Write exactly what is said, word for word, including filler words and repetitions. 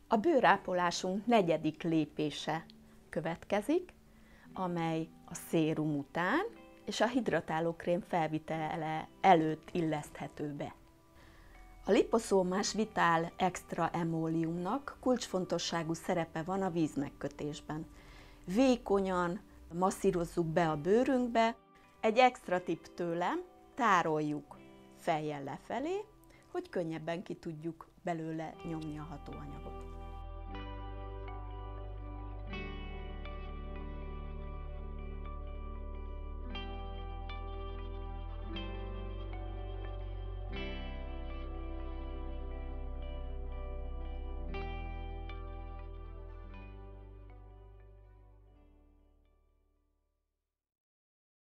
A bőrápolásunk negyedik lépése következik, amely a szérum után és a hidratálókrém felvitele előtt illeszthető be. A liposzómás vitál extra emóliumnak kulcsfontosságú szerepe van a vízmegkötésben. Vékonyan masszírozzuk be a bőrünkbe, egy extra tipp tőlem, tároljuk fejjel lefelé, hogy könnyebben ki tudjuk belőle nyomni a hatóanyagot.